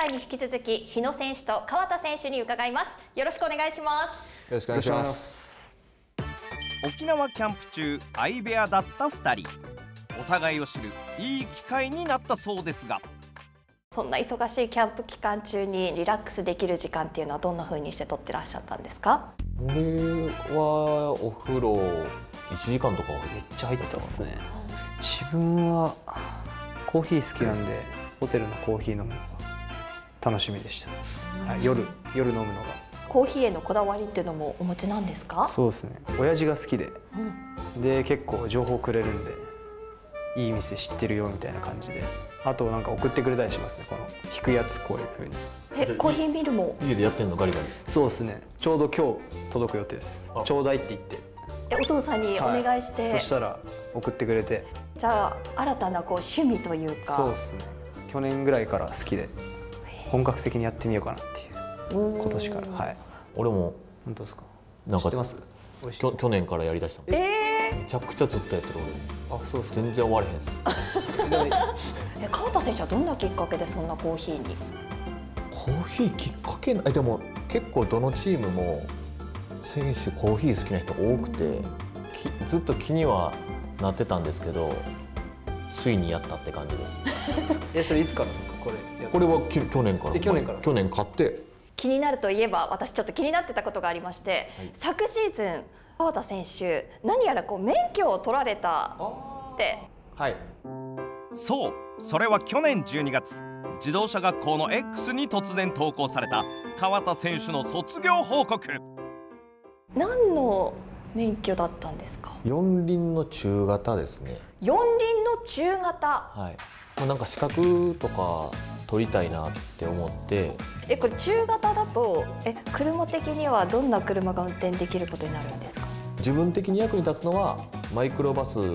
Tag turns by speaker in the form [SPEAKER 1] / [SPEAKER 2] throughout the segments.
[SPEAKER 1] 回に引き続き日野選手と川田選手に伺います。よろしくお願いします。
[SPEAKER 2] よろしくお願いします。
[SPEAKER 3] 沖縄キャンプ中相部屋だった2人、お互いを知るいい機会になったそうですが、
[SPEAKER 1] そんな忙しいキャンプ期間中にリラックスできる時間っていうのはどんな風にして取ってらっしゃったんですか？
[SPEAKER 2] 俺はお風呂1時間とか
[SPEAKER 4] めっちゃ入ってたっすね。自分はコーヒー好きなんでホテルのコーヒー飲むのが楽しみでした。はい、夜飲むのが。
[SPEAKER 1] コーヒーへのこだわりっていうのもお持ちなんですか？
[SPEAKER 4] そうですね。親父が好きで、で結構情報くれるんで、いい店知ってるよみたいな感じで、あとなんか送ってくれたりしますね。この引くやつこういう風に。
[SPEAKER 1] コーヒーミルも
[SPEAKER 2] 家でやってんのガリガリ。
[SPEAKER 4] そうですね。ちょうど今日届く予定です。ちょうだいって言って。
[SPEAKER 1] お父さんにお願いして、
[SPEAKER 4] そしたら送ってくれて。
[SPEAKER 1] じゃあ新たなこう趣味というか。
[SPEAKER 4] そうですね。去年ぐらいから好きで本格的にやってみようかなっていう。今年から。はい。
[SPEAKER 2] 俺も
[SPEAKER 4] 本当ですか。
[SPEAKER 2] なんか
[SPEAKER 4] 知ってます？
[SPEAKER 2] 去年からやりだした。めちゃくちゃずっとやってる俺。
[SPEAKER 4] あ、そうです。
[SPEAKER 2] 全然終われへんです。
[SPEAKER 1] 川田選手はどんなきっかけでそんなコーヒーに？
[SPEAKER 2] コーヒーきっかけでも結構どのチームも選手コーヒー好きな人多くて、ずっと気にはなってたんですけど、ついにやったって感じです。
[SPEAKER 4] それいつからですか？
[SPEAKER 2] これは去年から。去年買って。
[SPEAKER 1] 気になるといえば、私ちょっと気になってたことがありまして、昨シーズン川田選手何やらこう免許を取られたって。
[SPEAKER 2] はい。
[SPEAKER 3] そう、それは去年12月自動車学校の X に突然投稿された川田選手の卒業報告。
[SPEAKER 1] 何の免許だったんですか？
[SPEAKER 2] 四輪の中型ですね。
[SPEAKER 1] 四輪の中型。
[SPEAKER 2] はい。なんか資格とか取りたいなって思って。
[SPEAKER 1] これ中型だと車的にはどんな車が運転できることになるんですか？
[SPEAKER 2] 自分的に役に立つのはマイクロバス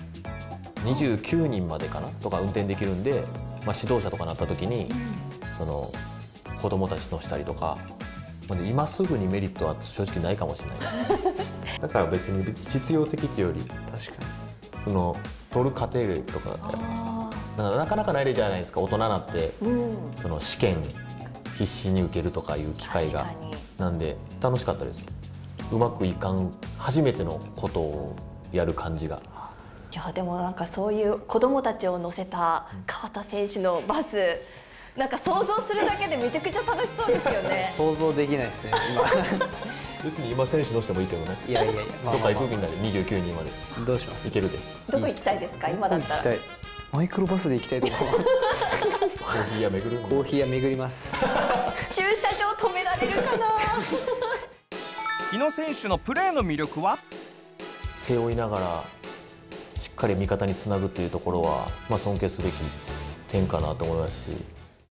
[SPEAKER 2] 29人までかなとか運転できるんで、指導者とかなった時に、その子供たち乗したりとか、今すぐにメリットは正直ないかもしれないですだから別に実用的っていうより、
[SPEAKER 4] 確かに
[SPEAKER 2] その取る過程とかなかなかないじゃないですか。大人になって、その試験必死に受けるとかいう機会が。なんで楽しかったです。うまくいかん初めてのことをやる感じが。
[SPEAKER 1] いやでもなんかそういう子供たちを乗せた川田選手のバス、なんか想像するだけでめちゃくちゃ楽しそうですよね。
[SPEAKER 4] 想像できないですね今。
[SPEAKER 2] 別に今選手乗してもいいけどね。
[SPEAKER 4] いやいやいや、
[SPEAKER 2] どっか行くみんなで29人まで。
[SPEAKER 4] どうします？
[SPEAKER 2] 行けるで。
[SPEAKER 1] どこ行きたいですか？今だったら。
[SPEAKER 4] マイクロバスで行きたいと思います。
[SPEAKER 2] コーヒー屋巡る。
[SPEAKER 4] コーヒー屋巡ります。
[SPEAKER 1] 駐車場止められるかな。
[SPEAKER 3] 日野選手のプレーの魅力は？
[SPEAKER 2] 背負いながらしっかり味方につなぐというところは、尊敬すべき点かなと思いますし。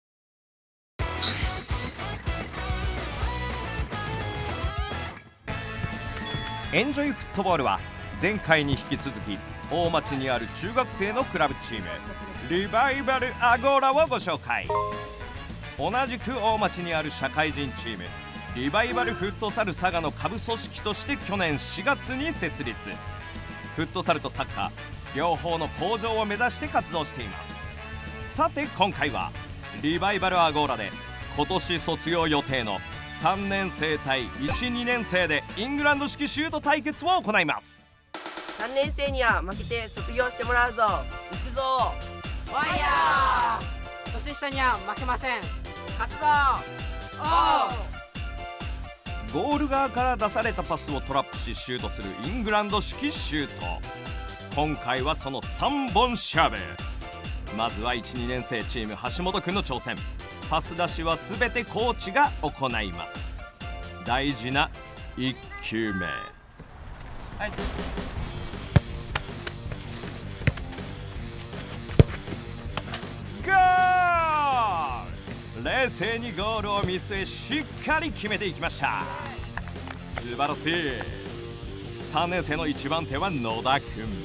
[SPEAKER 3] エンジョイフットボールは前回に引き続き大町にある中学生のクラブチームリバイバルアゴーラをご紹介。同じく大町にある社会人チームリバイバルフットサル佐賀の下部組織として去年4月に設立。フットサルとサッカー両方の向上を目指して活動しています。さて今回はリバイバルアゴーラで今年卒業予定の3年生対1、2年生でイングランド式シュート対決を行います。
[SPEAKER 5] 3年生には負けて卒業してもらうぞ。行くぞファイヤー。
[SPEAKER 6] 年下には負けません。
[SPEAKER 5] 勝つぞ
[SPEAKER 3] ゴール側から出されたパスをトラップしシュートするイングランド式シュート。今回はその3本勝負。まずは1、2年生チーム橋本くんの挑戦。パス出しは全てコーチが行います。大事な1球目。はい、ゴール。冷静にゴールを見据えしっかり決めていきました。素晴らしい。3年生の1番手は野田くん。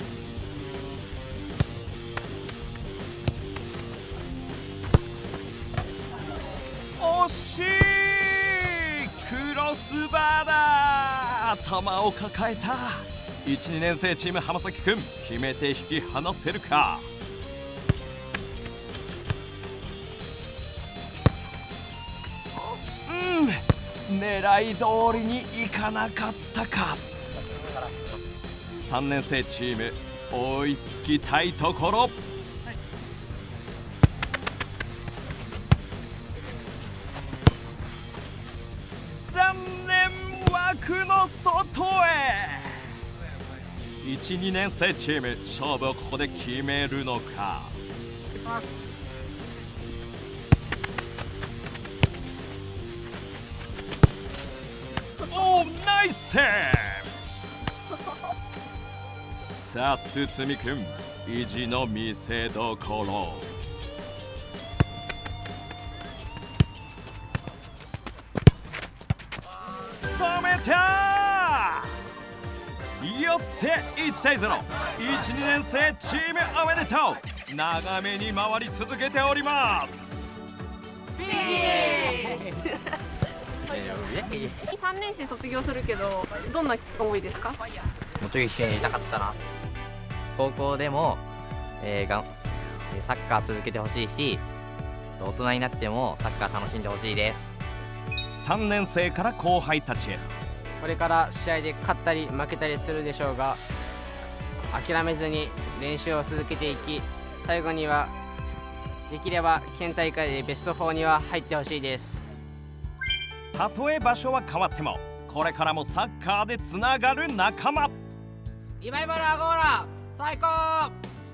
[SPEAKER 3] 惜しい。クロスバーだ。頭を抱えた。1、2年生チーム浜崎くん、決めて引き離せるか。 狙い通りにいかなかったか。3年生チーム追いつきたいところ。残念、枠の外へ。1、2年生チーム勝負をここで決めるのか。おー、ナイスセーブ。さあ堤くん、意地の見せどころ。止めた。よって1対0。1、2年生チームおめでとう。長めに回り続けております。
[SPEAKER 6] 3年生卒業するけど、どんな思いですか？
[SPEAKER 7] もうちょい一緒にやりたかったな。高校でも、サッカー続けてほしいし、大人になってもサッカー楽しんでほしいです。
[SPEAKER 3] 3年生から後輩たちへ。
[SPEAKER 8] これから試合で勝ったり負けたりするでしょうが、諦めずに練習を続けていき、最後にはできれば県大会でベスト4には入ってほしいです。
[SPEAKER 3] たとえ場所は変わっても、これからもサッカーでつながる仲間。
[SPEAKER 8] リバイバルアゴーラ最高。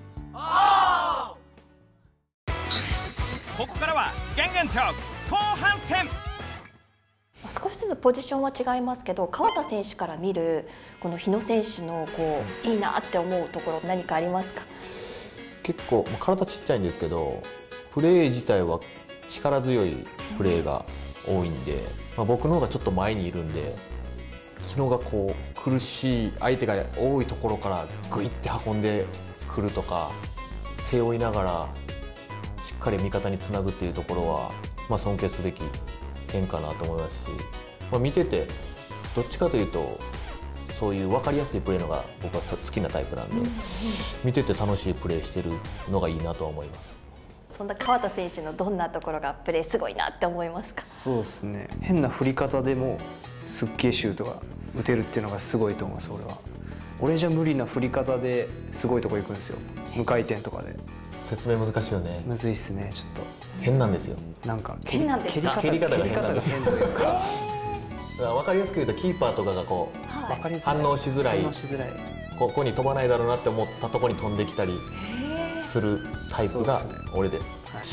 [SPEAKER 3] ここからはゲンゲントーク後半戦。
[SPEAKER 1] 少しずつポジションは違いますけど、川田選手から見るこの日野選手のいいなって思うところ何かありますか？
[SPEAKER 2] 結構体ちっちゃいんですけど、プレー自体は力強いプレーが多いんで、僕の方がちょっと前にいるんで、日野が苦しい相手が多いところからグイって運んでくるとか、背負いながらしっかり味方につなぐっていうところは、尊敬すべき点かなと思いますし、見ててどっちかというとそういう分かりやすいプレーのが僕は好きなタイプなんで、見てて楽しいプレーしてるのがいいなとは思います。
[SPEAKER 1] そんな川田選手のどんなところがプレーすごいなって思いますか？
[SPEAKER 4] そうですね、変な振り方でもすっげえシュートが打てるっていうのがすごいと思います。俺じゃ無理な振り方ですごいとこ行くんですよ。無回転とかで。
[SPEAKER 2] 説明難しいよね。
[SPEAKER 4] むずいっすね。ちょっと
[SPEAKER 2] 変なんですよ。
[SPEAKER 1] 変なんですか？
[SPEAKER 2] 蹴り方が変なんです
[SPEAKER 4] 変というか、
[SPEAKER 2] 分かりやすく言うとキーパーとかが反応しづらい、ここに飛ばないだろうなって思ったところに飛んできたりするタイプが俺です。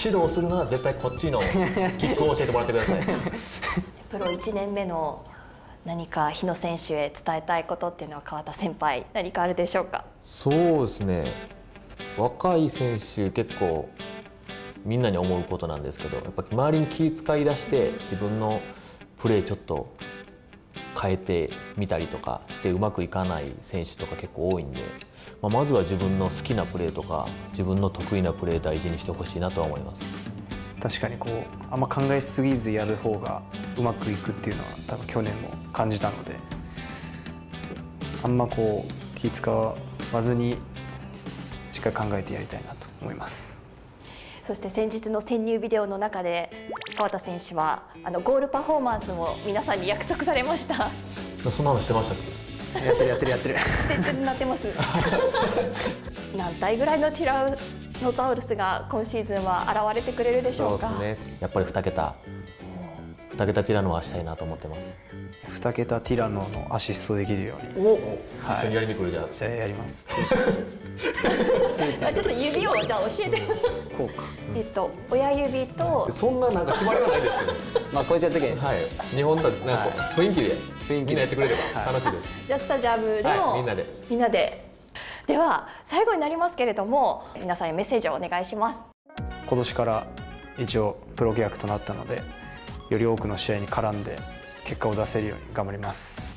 [SPEAKER 2] 指導するなら絶対こっちのキックを教えてもらってください。
[SPEAKER 1] プロ1年目の何か日野選手へ伝えたいことっていうのは川田先輩何かあるでしょうか？
[SPEAKER 2] そうですね、若い選手結構みんなに思うことなんですけど、やっぱ周りに気遣い出して自分のプレーちょっと変えてみたりとかしてうまくいかない選手とか結構多いんで、まずは自分の好きなプレーとか自分の得意なプレー大事にしてほしいなとは思います。
[SPEAKER 4] 確かにあんま考えすぎずやる方がうまくいくっていうのは多分去年も感じたので、あんま気使わずにしっかり考えてやりたいなと思います。
[SPEAKER 1] そして先日の潜入ビデオの中で川田選手はゴールパフォーマンスも皆さんに約束されました。
[SPEAKER 2] そんなのしてましたっけ？
[SPEAKER 4] やってる
[SPEAKER 1] 全然なってます何体ぐらいのティラノザウルスが今シーズンは現れてくれるでしょうか？
[SPEAKER 2] そうですね、やっぱり2桁ティラノはしたいなと思ってます。
[SPEAKER 4] 2桁ティラノのアシストできるように
[SPEAKER 2] 一緒にやりに来る。じゃあ
[SPEAKER 4] やります。
[SPEAKER 1] ちょっと指をじゃあ教えて。
[SPEAKER 4] こうか。
[SPEAKER 1] 親指と。
[SPEAKER 2] そんな決まりはないですけど。
[SPEAKER 8] こうやってやった時に、
[SPEAKER 2] はい、日本だ雰囲気でみんなやってくれれば楽しいです。
[SPEAKER 1] じゃあスタジアムでも、みんなで。では最後になりますけれども、皆さんへメッセージをお願いします。
[SPEAKER 4] 今年から一応プロ契約となったので、より多くの試合に絡んで結果を出せるように頑張ります。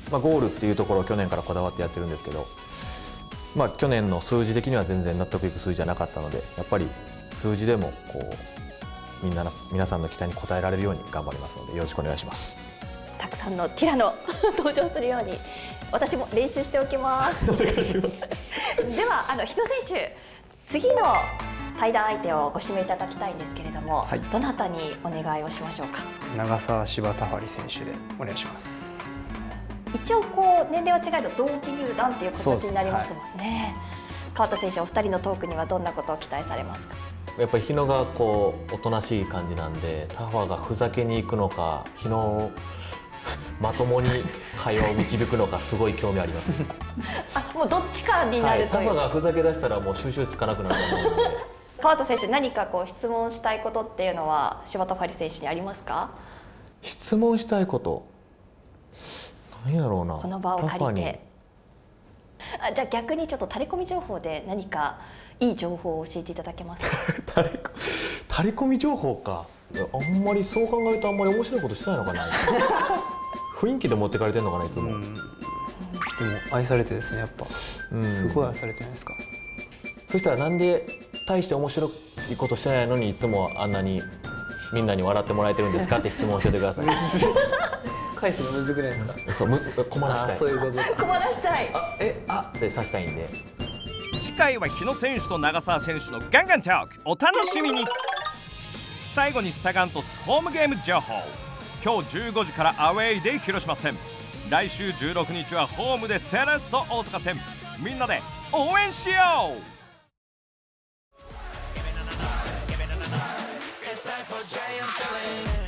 [SPEAKER 2] ゴールっていうところを去年からこだわってやってるんですけど、去年の数字的には全然納得いく数字じゃなかったので、やっぱり数字でも皆さんの期待に応えられるように頑張りますので、よろしくお願いします。
[SPEAKER 1] たくさんのティラノ登場するように私も練習しておきます。お願いします。では日野選手、次の対談相手をご指名いただきたいんですけれども、
[SPEAKER 4] はい、
[SPEAKER 1] どなたにお願いをしましょうか。
[SPEAKER 4] 長澤柴田張選手でお願いします。
[SPEAKER 1] 一応こう年齢は違いど同期入団っていう形になりますもんね。川田選手、お二人のトークにはどんなことを期待されますか。
[SPEAKER 2] やっぱり日野がこうおとなしい感じなんで、タファがふざけに行くのか日野をまともに会話を導くのかすごい興味あります。
[SPEAKER 1] あ、もうどっちかになるという、
[SPEAKER 2] タファがふざけ出したらもう収集つかなくなると思うので。
[SPEAKER 1] 川田選手、何かこう質問したいことっていうのは柴田張選手にありますか。
[SPEAKER 2] 質問したいこと、何やろうな。
[SPEAKER 1] この場を借りて、じゃあ逆にちょっとタレコミ情報で何かいい情報を教えていただけますか。
[SPEAKER 2] タレコミ情報か。あんまりそう考えるとあんまり面白いことしてないのかな。雰囲気で持ってかれてるのかな、いつも。でも
[SPEAKER 4] 愛されてですね、やっぱすごい愛されてないですか。
[SPEAKER 2] そしたらなんで大して面白いことしてないのにいつもあんなにみんなに笑ってもらえてるんですかって質問を教えてください。
[SPEAKER 4] 返すのむずくないですか。
[SPEAKER 2] そう、困らしたい。
[SPEAKER 4] そういうことか。
[SPEAKER 1] 困らしたい。
[SPEAKER 2] で刺したいんで。
[SPEAKER 3] 次回は日野選手と長澤選手のガンガントークお楽しみに。最後にサガン鳥栖ホームゲーム情報。今日15時からアウェイで広島戦、来週16日はホームでセレッソ大阪戦。みんなで応援しよう。